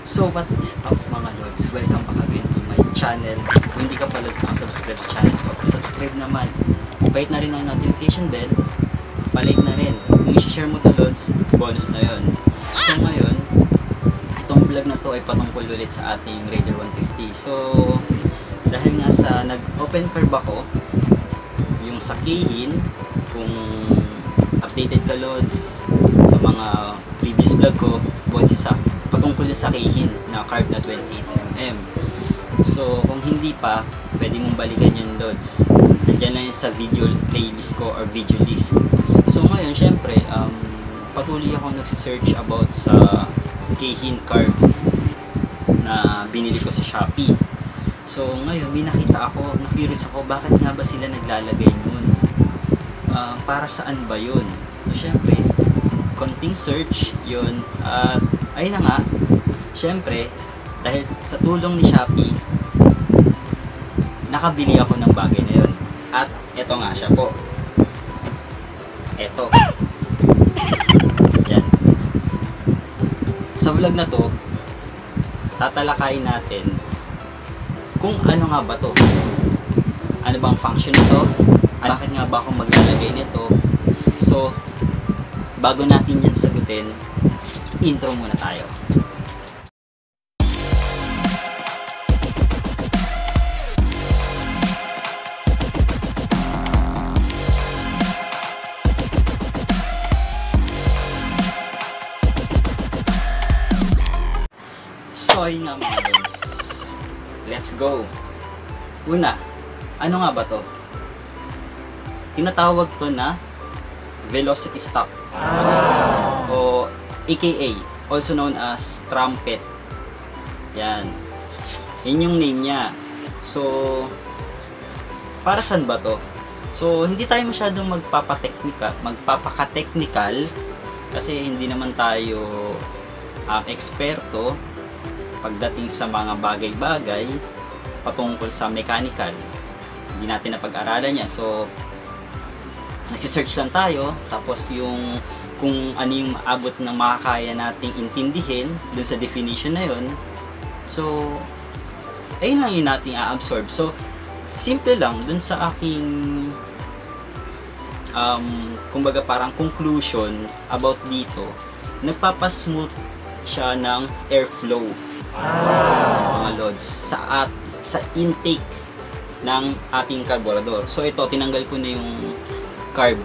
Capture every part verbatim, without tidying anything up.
So what is up mga Lods? Welcome back again to my channel. Kung hindi ka pa Lods nakasubscribe sa channel ko, subscribe naman. Bite na rin ang notification bell, palike na rin. Kung i-share mo to Lods, bonus na yon. So ngayon, itong vlog na to ay patungkol ulit sa ating Raider one fifty. So dahil nga sa nag-open curve ako, yung sa Keihin, kung updated ka Lods sa mga previous vlog ko, about sa patungkol sa Keihin na carb na twenty-eight millimeter. So kung hindi pa, pwede mong balikan yung Lods. Nandiyan lang yun sa video playlist ko or video list. So ngayon, syempre, um, patuloy ako nagsisearch about sa Keihin carb na binili ko sa Shopee. So ngayon, may nakita ako, na-curious ako, bakit nga ba sila naglalagay nun? Uh, para saan ba yun? So syempre, konting search yun, at ayun na nga, syempre, dahil sa tulong ni Shopee, nakabili ako ng bagay na yun. At eto nga siya po. Eto. Yan. Sa vlog na to, tatalakayin natin kung ano nga ba to. Ano bang function nito? Bakit nga ba ako maglalagay nito? So, bago natin yan sagutin, intro muna tayo. So, ayun nga mga Lods. Let's go! Una, ano nga ba to? Tinatawag to na velocity stock. O A K A, also known as trumpet. Yan. Yan yung name niya. So, para saan ba to? So, hindi tayo masyadong magpapateknika, magpapaka-technical kasi hindi naman tayo um, eksperto pagdating sa mga bagay-bagay patungkol sa mechanical. Hindi natin napag-aralan yan. So, nagsisearch lang tayo, tapos yung kung ano yung maabot ng makakaya nating intindihin dun sa definition na yun. So, ayun lang yung nating a-absorb. So, simple lang dun sa aking um, kumbaga parang conclusion about dito, nagpapasmooth siya ng airflow, mga Lods, sa, at, sa intake ng ating carburetor. So, ito, tinanggal ko na yung carb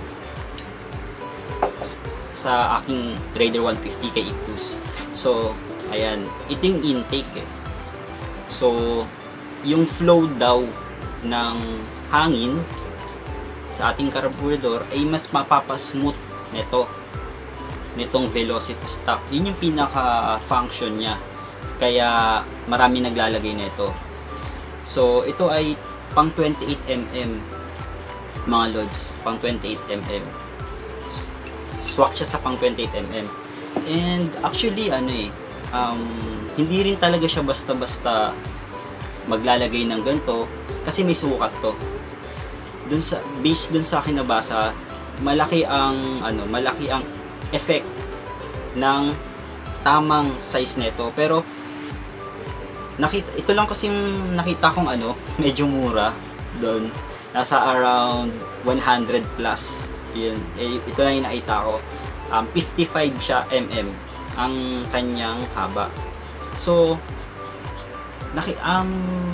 sa aking Raider one fifty kay Ictus. So, ayan, ito yung intake eh. So, yung flow daw ng hangin sa ating carburetor ay mas mapapasmooth nito, nitong velocity stock. Yun yung pinaka-function niya. Kaya marami naglalagay nito. So, ito ay pang twenty-eight millimeter, mga Lods, pang twenty-eight millimeter. Swak siya sa pang twenty-eight millimeter. And actually, ano eh, um, hindi rin talaga siya basta-basta maglalagay ng ganito kasi may sukat to. Dun sa, based dun sa akin nabasa, malaki ang, ano, malaki ang effect ng tamang size nito. Pero, nakita, ito lang kasi yung nakita kong ano, medyo mura doon. Nasa around one hundred plus. Yun. Eh, ito lang yung nakita ko. Um, fifty-five siya mm ang kanyang haba. So, naki, um,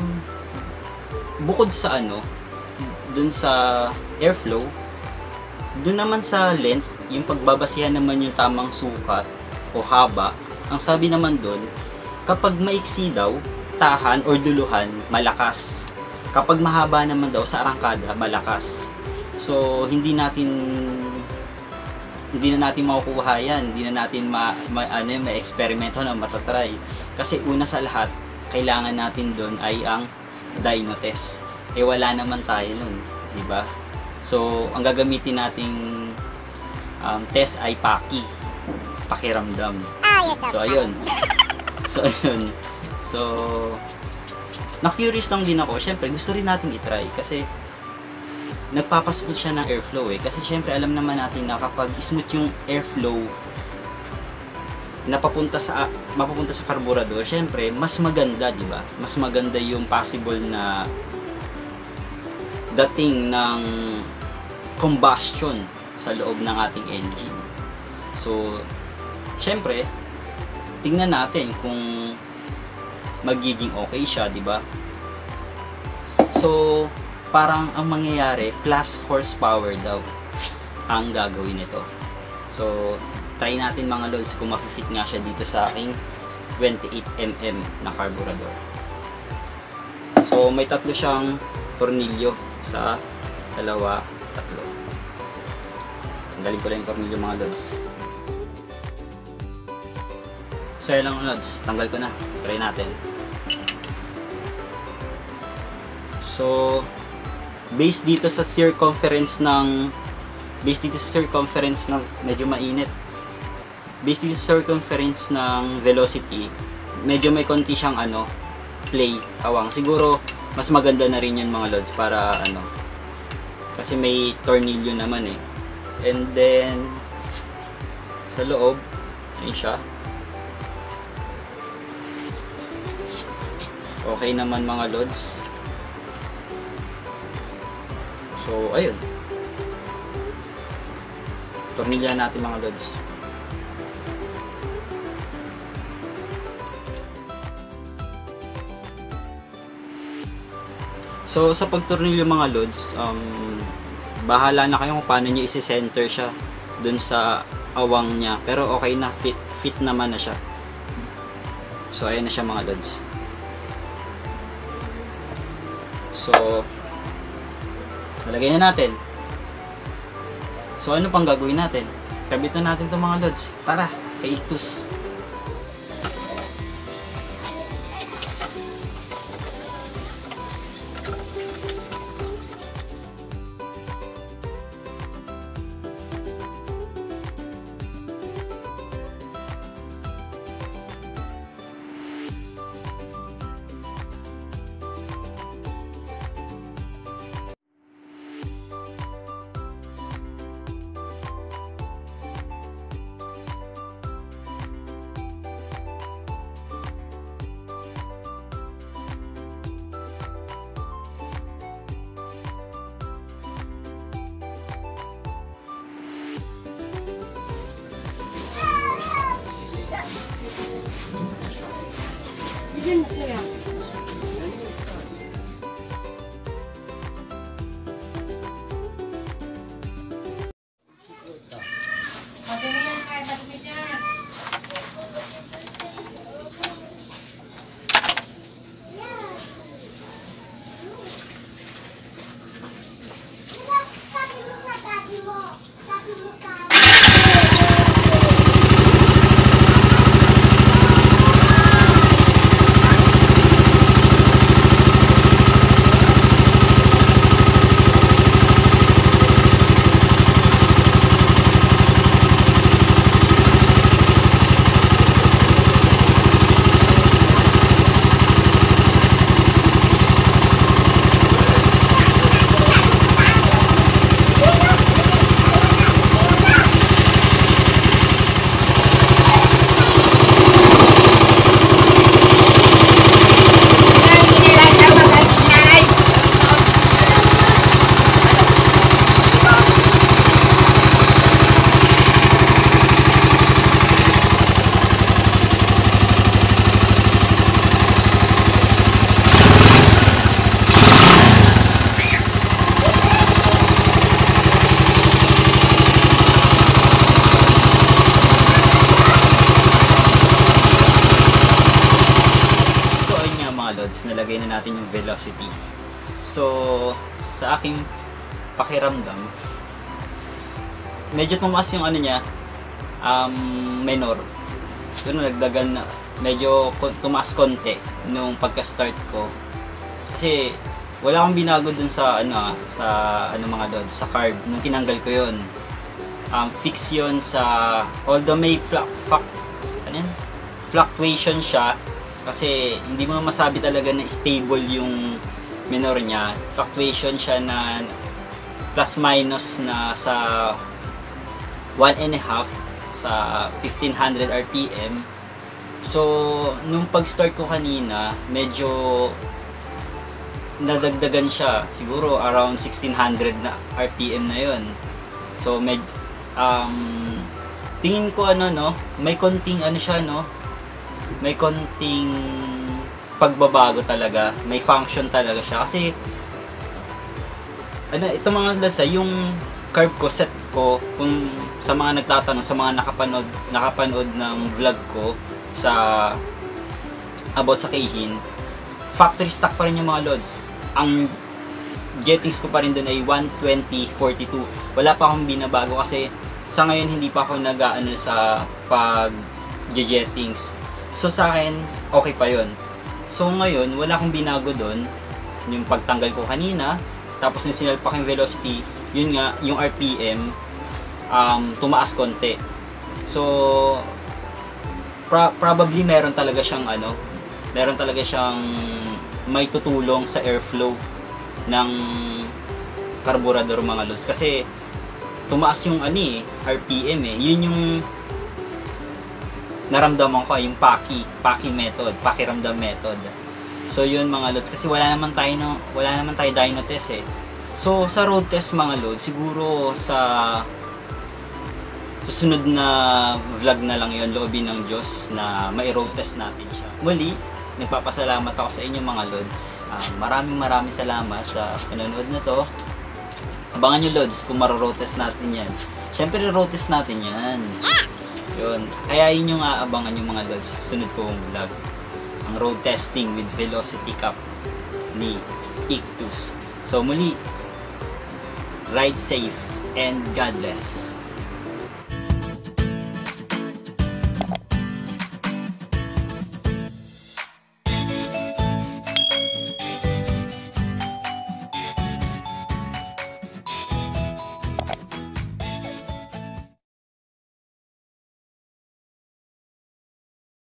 bukod sa ano, dun sa airflow, dun naman sa length, yung pagbabasihan naman yung tamang sukat o haba, ang sabi naman dun, kapag maiksi daw, tahan or duluhan, malakas. Kapag mahaba naman daw sa arangkada, malakas. So, hindi natin hindi na natin makukuha yan. Hindi na natin ma, ma, ano, ma-eksperimento na matatry. Kasi una sa lahat, kailangan natin doon ay ang dyno test. Eh, wala naman tayo nun. Diba? So, ang gagamitin nating um, test ay paki. Pakiramdam. So, ayun. So, ayun. So, na-curious lang din ako. Siyempre, gusto rin natin itry. Kasi, nagpapasmooth siya ng airflow eh. Kasi, siyempre, alam naman natin na kapag smooth yung airflow, napapunta sa mapupunta sa carburetor, syempre mas maganda, di ba? Mas maganda yung possible na dating ng combustion sa loob ng ating engine. So, syempre, tingnan natin kung magiging okay siya, di ba? So, parang ang mangyayari, plus horsepower daw ang gagawin nito. So, try natin mga lods kung makifit nga siya dito sa aking twenty-eight millimeter na carburetor. So, may tatlo siyang tornilyo sa dalawa, tatlo. Tanggalin ko lang yung tornilyo mga lods. So, yun lang lods. Tanggal ko na. Try natin. So, based dito sa circumference ng based dito sa circumference ng medyo mainit. Based dito sa circumference ng velocity, medyo may konti siyang ano, play, awang. Siguro mas maganda na rin 'yan mga lods para ano. Kasi may tornilyo naman eh. And then sa loob, ayun siya. Okay naman mga lods. So, ayun. Tornilyahan natin mga lods. So, sa pagtornilyo mga lods, um, bahala na kayo kung paano nyo isi-center siya dun sa awang niya. Pero okay na, fit, fit naman na siya. So, ayun na siya mga lods. So, nalagay na natin. So, ano pang gagawin natin? Kabit na natin itong mga lods. Tara, kay Ictus. Bigyan mo kuya. Madumi yan kaya, madumi dyan. Sabi mo sa sabi mo. Sabi mo sa nalagay na natin yung velocity. So, sa aking pakiramdam, medyo tumaas yung ano niya, um, minor. Pero nagdagan na, medyo tumaas konti nung pagka-start ko. Kasi, wala akong binago dun sa, ano, sa, ano mga load, sa carb. Nung tinanggal ko yun, um, fix yun sa, although may fluc, fluc, ano yan? fluctuation siya, kasi hindi mo masabi talaga na stable yung minor niya. Fluctuation siya na plus minus na sa one and a half. So sa fifteen hundred R P M. So, nung pag-start ko kanina, medyo nadagdagan siya. Siguro around sixteen hundred na R P M na yon. So, med um, tingin ko ano no, may konting ano siya no, may konting pagbabago talaga, may function talaga siya kasi ano, ito mga lasa, yung carb ko, set ko, kung sa mga nagtatanong, sa mga nakapanood, nakapanood ng vlog ko sa about sa Keihin, factory stock pa rin yung mga loads. Ang jettings ko pa rin doon ay one twenty forty-two. Wala pa akong binabago kasi sa ngayon hindi pa ako nag-aano sa pag jettings. So sa akin, okay pa yon. So ngayon, wala akong binago doon. Yung pagtanggal ko kanina, tapos yung sinalpak yung velocity, yun nga, yung R P M, um, tumaas konti. So, pro- probably meron talaga siyang ano, meron talaga siyang may tutulong sa airflow ng carburetor mga lods. Kasi, tumaas yung ano eh, R P M eh. Yun yung naramdaman ko, yung Paki, Paki method, pakiramdam method. So yun mga lods, kasi wala naman tayo no, wala naman tayo dyno test eh. So sa road test mga lods, siguro sa susunod na vlog na lang yun, loobin ng Diyos na may road test natin siya. Muli, nagpapasalamat ako sa inyo mga lods. Um, maraming maraming salamat sa panonood na to. Abangan nyo lods kung maro-road test natin yan. Siyempre road test natin yan. Yun. Kaya yun yung aabangan yung mga lods sa susunod kong vlog. Ang road testing with velocity cap ni Ictus. So muli, ride safe and God bless.